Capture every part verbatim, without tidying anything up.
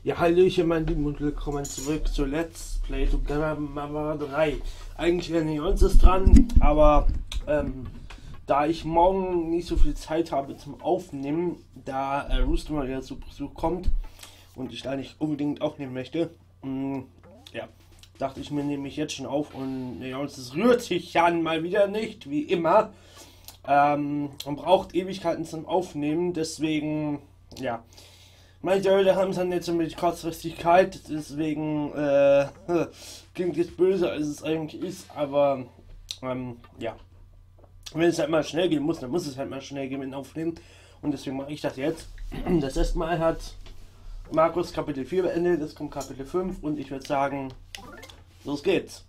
Ja, hallöchen, mein Lieben, und willkommen zurück zu Let's Play Together Mama drei. Eigentlich wäre nicht uns ist dran, aber ähm, da ich morgen nicht so viel Zeit habe zum Aufnehmen, da äh, Rooster mal wieder zu Besuch kommt und ich da nicht unbedingt aufnehmen möchte, mh, ja, dachte ich mir, nehme ich jetzt schon auf und ja, es rührt sich Jan mal wieder nicht, wie immer. Ähm, man braucht Ewigkeiten zum Aufnehmen, deswegen, ja. Manche Leute haben es dann jetzt mit Kurzfristigkeit, deswegen äh, klingt es böse, als es eigentlich ist, aber ähm, ja, wenn es halt mal schnell gehen muss, dann muss es halt mal schnell gehen mit Aufnehmen und deswegen mache ich das jetzt. Das erste Mal hat Markus Kapitel vier beendet, es kommt Kapitel fünf und ich würde sagen, los geht's.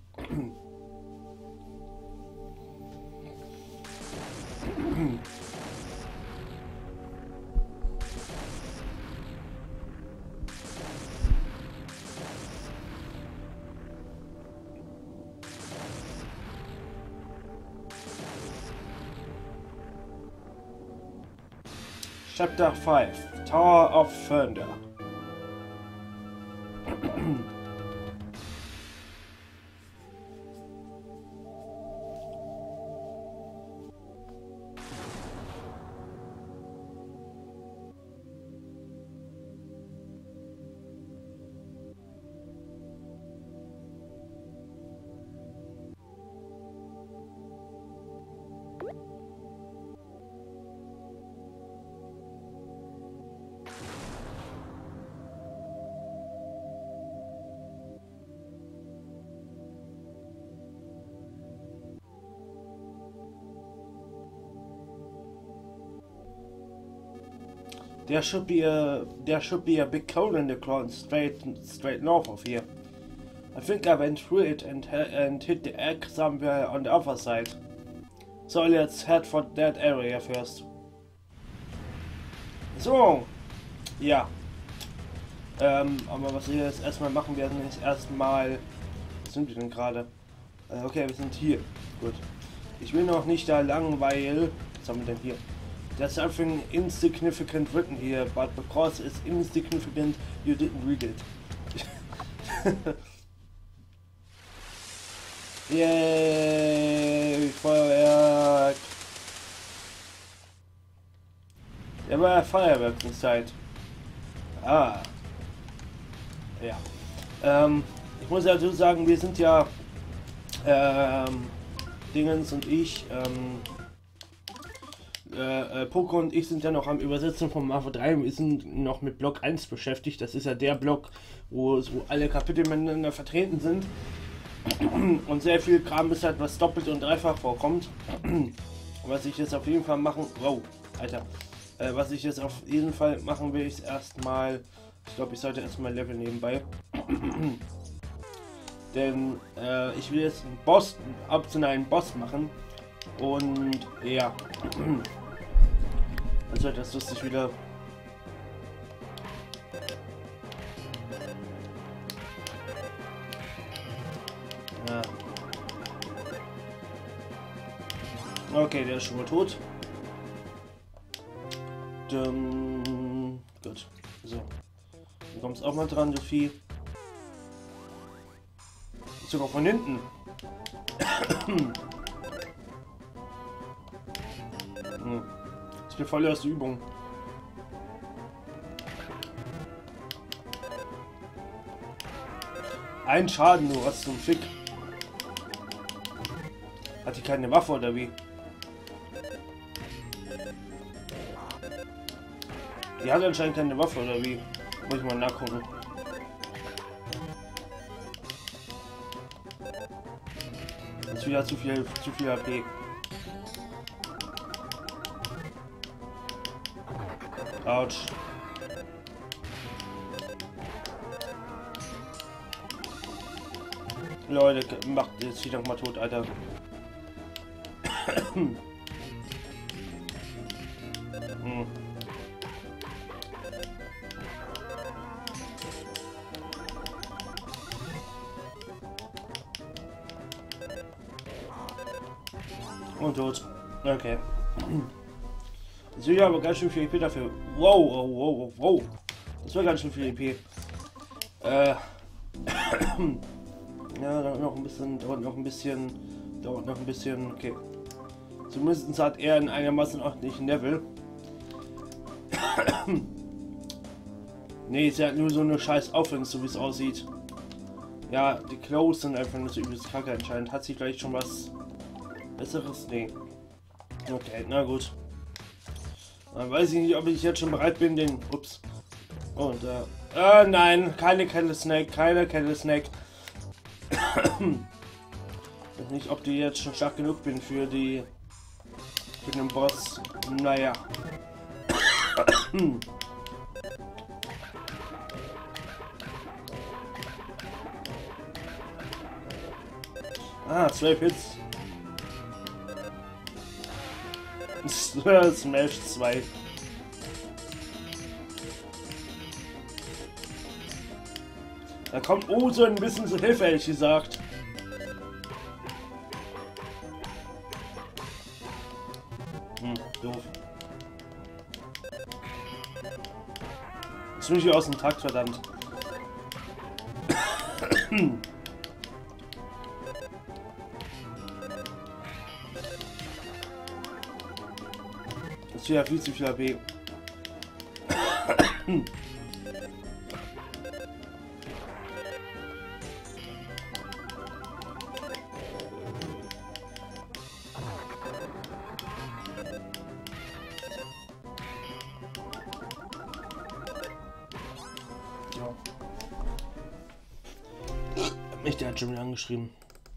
Chapter five, Tower of Thunder. There should be a there should be a big hole in the ground straight straight north of here. I think I went through it and and hit the egg somewhere on the other side. So let's head for that area first. So, ja. Ähm, aber was wir jetzt erstmal machen werden, ist erstmal. Was sind wir denn gerade? Äh, okay, wir sind hier. Gut. Ich will noch nicht da lang, weil. Was haben wir denn hier? There's something insignificant written here, but because it's insignificant, you didn't read it. Yay, Feuerwerk! Der war Feuerwerk in Zeit. Ah. Ja. Ähm, ich muss ja so sagen, wir sind ja ähm, Dingens und ich, ähm, Äh, äh, Poco und ich sind ja noch am Übersetzen von Marvel drei. Wir sind noch mit Block eins beschäftigt. Das ist ja der Block, wo so alle Kapitel miteinander vertreten sind. Und sehr viel Kram ist halt, was doppelt und dreifach vorkommt. Was ich jetzt auf jeden Fall machen... Wow, Alter. Äh, was ich jetzt auf jeden Fall machen will, ist erstmal... Ich glaube, ich sollte erstmal Level nebenbei. Denn äh, ich will jetzt einen Boss, einen optionalen Boss machen. Und ja... Also das lustig wieder. Ja. Okay, der ist schon mal tot. Dann, gut. So. Du kommst auch mal dran, du Vieh. Sogar von hinten. hm. Ich bin voll aus der Übung. Ein Schaden nur, was zum Fick. Hat die keine Waffe oder wie? Die hat anscheinend keine Waffe oder wie? Muss ich mal nachgucken. Das ist wieder zu viel, zu viel H P. Autsch. Leute, macht jetzt wieder mal tot, Alter. hm. Und tot. Okay. So, ja, aber ganz schön viel P dafür. Wow, wow, wow, wow. Das war ganz schön viel E P. Äh, ja, dauert noch ein bisschen, dauert noch ein bisschen, dauert noch ein bisschen, okay. Zumindest hat er in einigermaßen ordentlichen Level. Nee, ist ja nur so eine scheiß Aufwand, so wie es aussieht. Ja, die Clothes sind einfach nur so übelst kacke anscheinend. Hat sie vielleicht schon was Besseres? Nee. Okay, na gut. Dann weiß ich nicht, ob ich jetzt schon bereit bin, den... Ups. Und, äh... Äh, nein, keine Kelle Snake, keine Kelle Snake. Ich weiß nicht, ob die jetzt schon stark genug bin für die... für den Boss. Naja. Ah, zwölf Hits. Smash zwei. Da kommt Ose ein bisschen zu Hilfe, ehrlich gesagt. Hm, doof. Jetzt bin ich hier aus dem Takt, verdammt. Das ist ja viel zu viel A P. Mich, der hat schon wieder angeschrieben.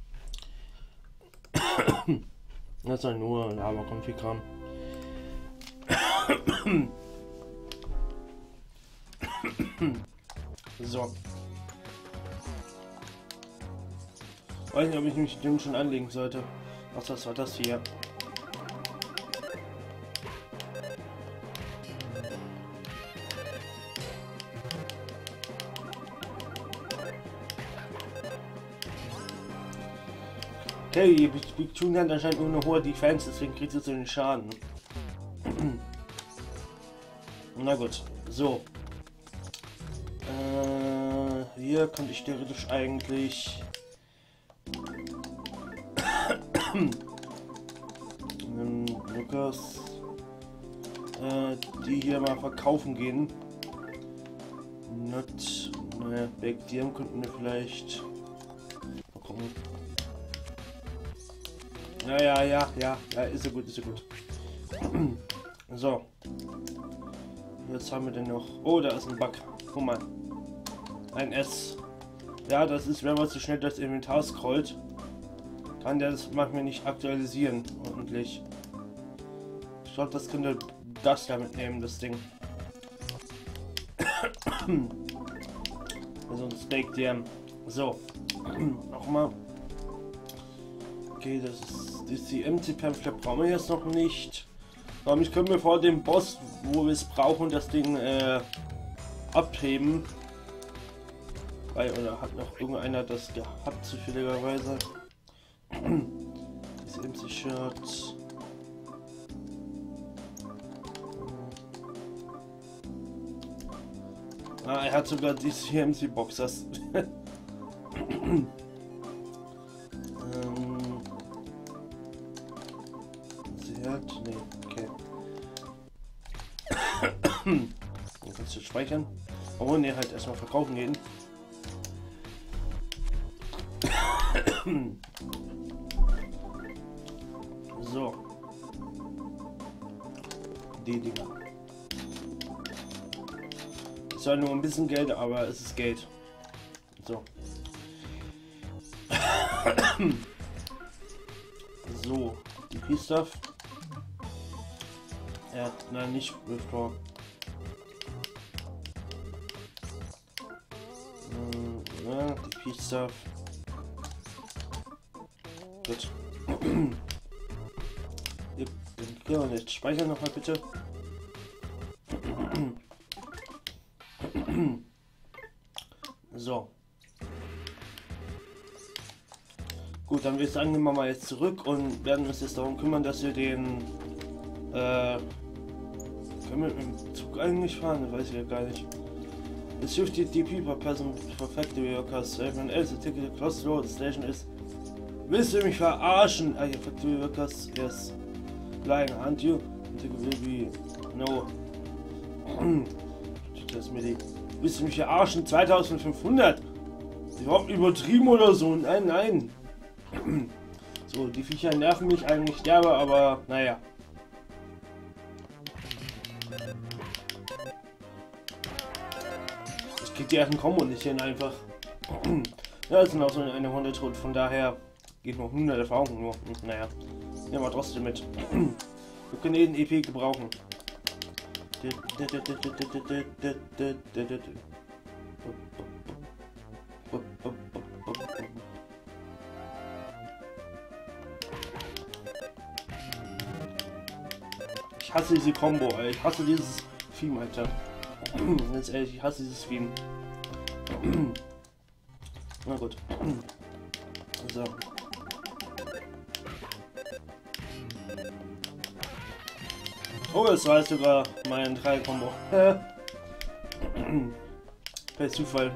Das ist halt nur Lava, kommt viel Kram. So. Weiß nicht, ob ich mich dem schon anlegen sollte. Ach, was war das hier? Okay, Big Tune hat anscheinend nur eine hohe Defense, deswegen kriegt sie so den Schaden. Na gut, so. Äh, hier könnte ich theoretisch eigentlich ähm, Lukas äh, die hier mal verkaufen gehen. Not, naja, Backdiam könnten wir vielleicht mal gucken. Ja, ja, ja, ja, ja, ist ja gut, ist ja gut. So. Jetzt haben wir denn noch. Oh, da ist ein Bug. Guck mal. Ein S. Ja, das ist, wenn man zu schnell das Inventar scrollt, kann der das manchmal nicht aktualisieren. Ordentlich. Ich glaube, das könnte das damit nehmen, das Ding. Also ein Steak Jam. So. Nochmal. Okay, das ist, das ist die M C-Pamphlet brauchen wir jetzt noch nicht. Damit können wir vor dem Boss, wo wir es brauchen, das Ding äh, abheben. Weil, oder hat noch irgendeiner das gehabt, zufälligerweise. Diese M C-Shirt. Ah, er hat sogar diese M C-Boxers. ähm, sie hat. Nee, okay. Dann kannst du speichern. Oh ne, halt erstmal verkaufen gehen. So. Die Dinger. Ist ja nur ein bisschen Geld, aber es ist Geld. So. So. Die P-Stuff. Ja, nein, nicht Withdraw. Ja, die P-Stuff. Gut. Ja, und jetzt speichern noch mal bitte. So. Gut, dann würde ich sagen, nehmen wir mal jetzt zurück und werden uns jetzt darum kümmern, dass wir den äh, können wir mit dem Zug eigentlich fahren? Das weiß ich ja gar nicht. It's fifty D P per person for factory workers. Everyone else a ticket across the road. The station is. Willst du mich verarschen? Ah, yeah, factory workers, yes. Lying, aren't you? The ticket will be. No. Das mir die. Willst du mich verarschen? zweitausendfünfhundert? Überhaupt übertrieben oder so? Nein, nein. So, die Viecher nerven mich eigentlich derbe, aber naja. Ich krieg die ersten Kombo nicht hin einfach. Ja, es sind auch so eine Hunde tot, von daher geht noch hundert Erfahrungen nur. Und naja, nehmen wir trotzdem mit. Wir können jeden E P gebrauchen. Ich hasse diese Combo, Alter. Ich hasse dieses Theme, Alter. Ganz ehrlich, ich hasse dieses Theme. Na gut. So. Oh, das war sogar mein drei Combo. Per Zufall.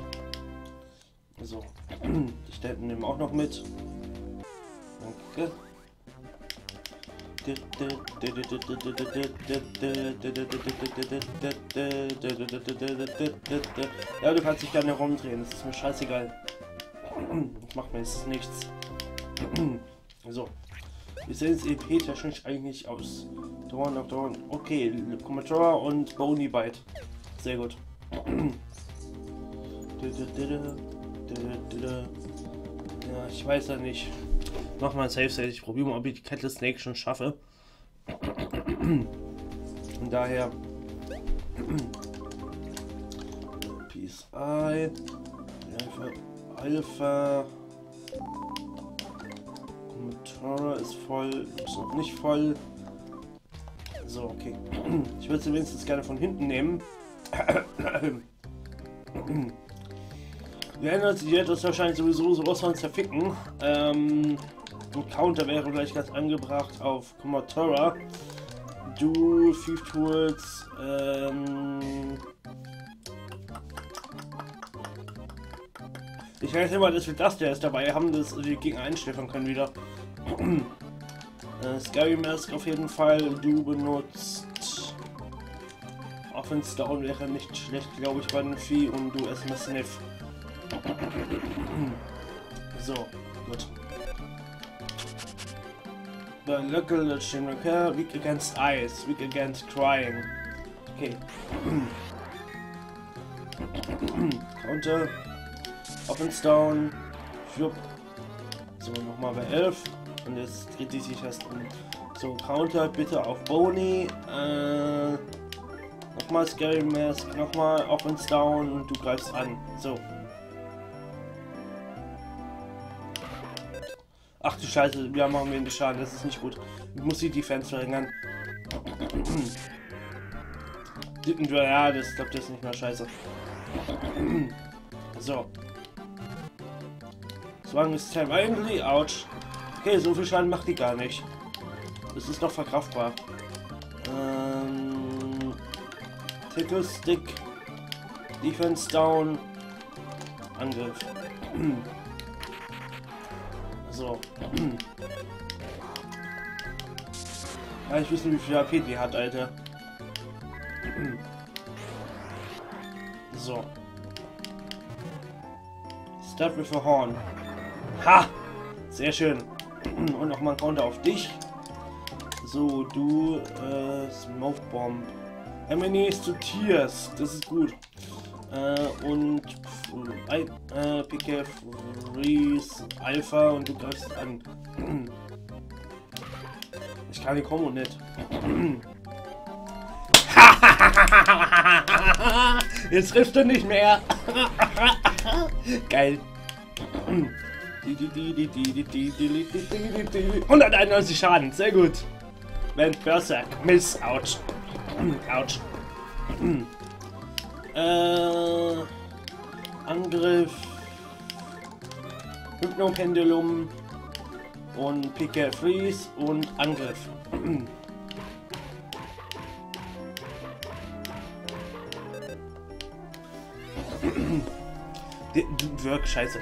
So. Die Ständen nehmen auch noch mit. Danke. Ja, du kannst dich gerne herumdrehen, das ist mir scheißegal. Das macht mir jetzt nichts. So. Wie sehen es E P-technisch eigentlich aus? Dawn of Dawn. Okay, Commodore und Bony Bite. Sehr gut. Ja, ich weiß ja nicht. Nochmal ein Safe State. Ich probiere mal, ob ich die Kette Snake schon schaffe. Von daher. Peace Eye. Alpha. Alpha. Commodore ist voll. Ist noch nicht voll. So, okay. Ich würde sie wenigstens gerne von hinten nehmen. Wir ändern sich jetzt wahrscheinlich sowieso sowas von zerficken. Ähm, ein Counter wäre gleich ganz angebracht auf Commodore. Du, Thief Tools, ähm. Ich weiß immer, dass wir das der ist dabei haben, dass wir gegen einschläfern können wieder. äh, Scary Mask auf jeden Fall. Du benutzt. Offense Down wäre nicht schlecht, glaube ich, bei den Vieh und du erstmal Sniff. So, gut. The local legend weak against ice, weak against crying. Okay. Counter. Offense down. Schwupp. So, nochmal bei elf. Und jetzt dreht die sich erst um. So, Counter bitte auf Bony. Äh, nochmal Scary Mask. Nochmal Offense down und du greifst an. So. Ach du Scheiße, wir machen wenig Schaden, das ist nicht gut. Ich muss die Defense verringern. Ja, das glaube das ist nicht mehr scheiße. So. Swang ist time eigentlich. Ouch. Okay, so viel Schaden macht die gar nicht. Das ist noch verkraftbar. Ähm, Tickle Stick. Defense down. Angriff. So. Ja, ich wissen, wie viel H P die hat, Alter. So. Start with a Horn. Ha! Sehr schön. Und nochmal ein Counter auf dich. So, du, äh, Smoke Bomb. Enemies to Tears. Das ist gut. Äh, und äh, äh, P K, Freeze, Alpha und du greifst an. Ich kann die Kombo nicht. Jetzt trifft er nicht mehr. Geil. hunderteinundneunzig Schaden, sehr gut. Wenn Berserk, Miss, ouch. Ouch. Äh, Angriff, Hypnopendulum und P K Freeze und Angriff. Wirk, scheiße.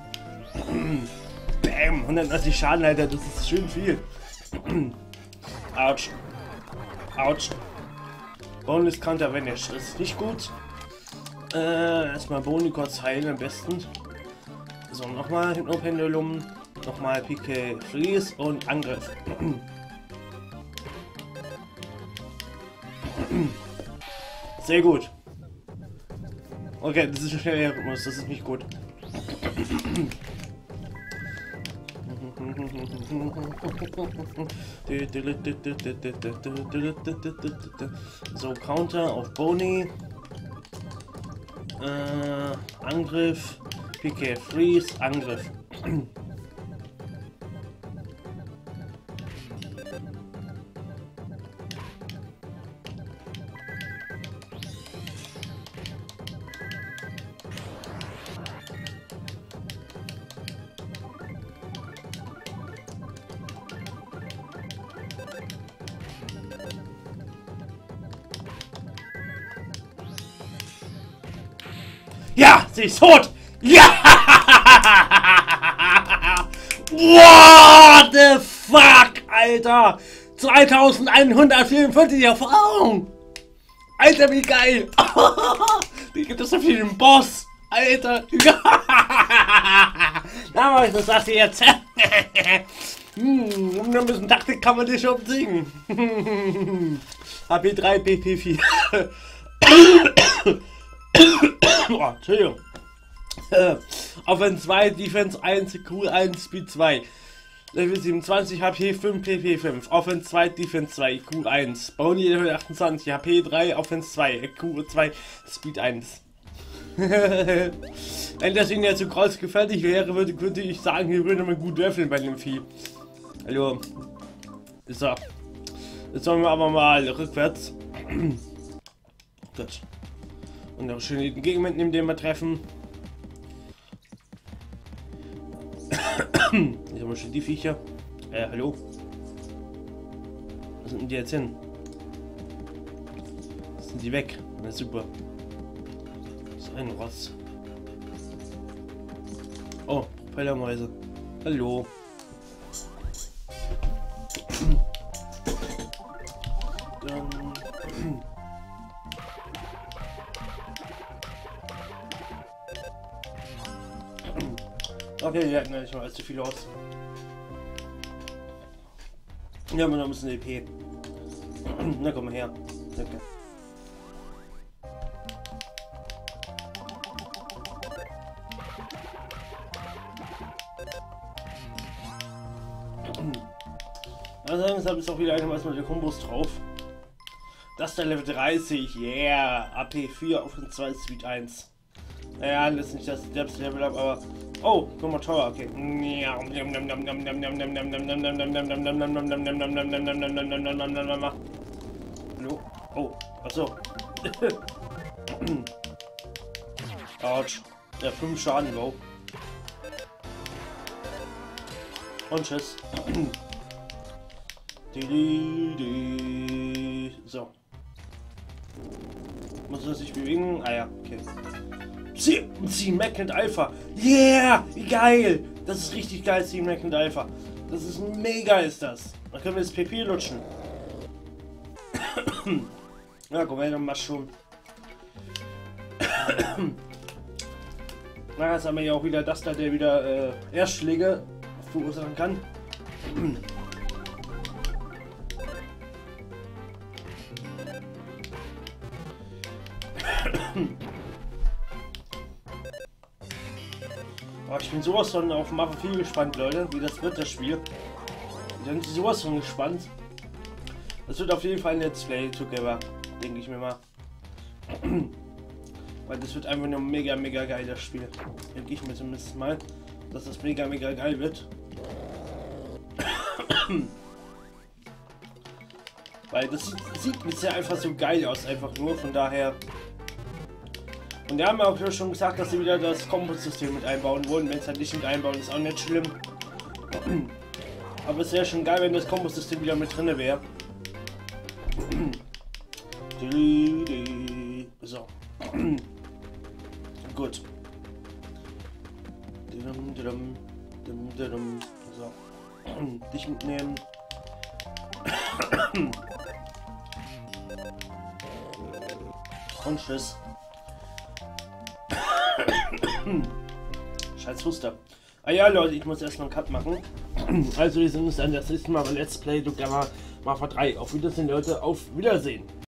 Bam, hundertneunzig Schaden, Alter, das ist schön viel. Autsch. Autsch. Bonus Counter Vanish, das ist nicht gut. Äh, erstmal Boni kurz heilen am besten. So, nochmal Hypnopendulum, nochmal P K Freeze und Angriff. Sehr gut. Okay, das ist ein schneller Rhythmus, das ist nicht gut. So, Counter auf Boni. Äh, Angriff. P K Freeze, Angriff. Ja, sie ist tot! Ja! What the fuck, Alter! zweitausendeinhundertvierundvierzig Erfahrung! Alter, wie geil! Wie gibt es so viel im Boss? Alter! Na, was ist das jetzt? hm, nur ein bisschen Taktik kann man dich schon besiegen. H P drei, P P vier. Oh, Entschuldigung. Äh, Offense zwei, Defense eins, Q eins, Speed zwei. Level siebenundzwanzig, H P fünf, P P fünf. Offense zwei, Defense zwei, Q eins. Boni Level achtundzwanzig, H P drei, Offense zwei, Q zwei, Speed eins. Wenn das Ding ja zu groß gefährlich wäre, würde, würde ich sagen, hier würde man gut würfeln bei dem Vieh. Hallo. So. Jetzt sollen wir aber mal rückwärts. Gut. Und noch schön den Gegner mitnehmen, den wir treffen. Jetzt haben wir schon die Viecher. Äh, hallo? Wo sind denn die jetzt hin? Sind die weg? Na super. Das ist ein Rotz. Oh, Propellermäuse. Hallo. Dann... Okay, wir hatten ja nicht mal allzu viel aus. Wir haben noch ein bisschen E P. Na komm mal her. Danke. Also deshalb ist auch wieder einigermaßen mit der Kombos drauf. Das ist der Level dreißig, yeah! A P vier auf den zwei Speed eins. Naja, das ist nicht das stärkste Level up, aber... Oh, guck mal, teuer, okay. Hallo? Oh, achso. Autsch. Ja, fünf Schaden, wow. Und tschüss. So. Muss er sich bewegen? Ah ja, okay. Sie, sie Magnet Alpha. Yeah! Wie geil! Das ist richtig geil, sie Magnet Alpha. Das ist mega, ist das. Dann können wir das P P lutschen. Ja, komm her, dann mach schon. Na, jetzt haben wir ja auch wieder das da, der wieder äh, Erstschläge verursachen kann. Aber ich bin sowas von auf Mafia vier gespannt, Leute, wie das wird, das Spiel. Ich bin sowas von gespannt. Das wird auf jeden Fall ein Let's Play Together, denke ich mir mal. Weil das wird einfach nur mega, mega geil, das Spiel. Denke ich mir zumindest mal, dass das mega, mega geil wird. Weil das sieht, sieht bisher einfach so geil aus, einfach nur, von daher... Und die haben ja auch schon gesagt, dass sie wieder das Kombo-System mit einbauen wollen. Wenn es halt nicht mit einbauen, ist auch nicht schlimm. Aber es wäre schon geil, wenn das Kombo-System wieder mit drin wäre. So. Gut. Didum, didum, didum, didum. So. Dich mitnehmen. Und tschüss. Scheiß Huster. Ah ja, Leute, ich muss erstmal einen Cut machen. Also, wir sehen uns dann das nächste Mal bei Let's Play Dokama Mafia drei. Auf Wiedersehen, Leute. Auf Wiedersehen.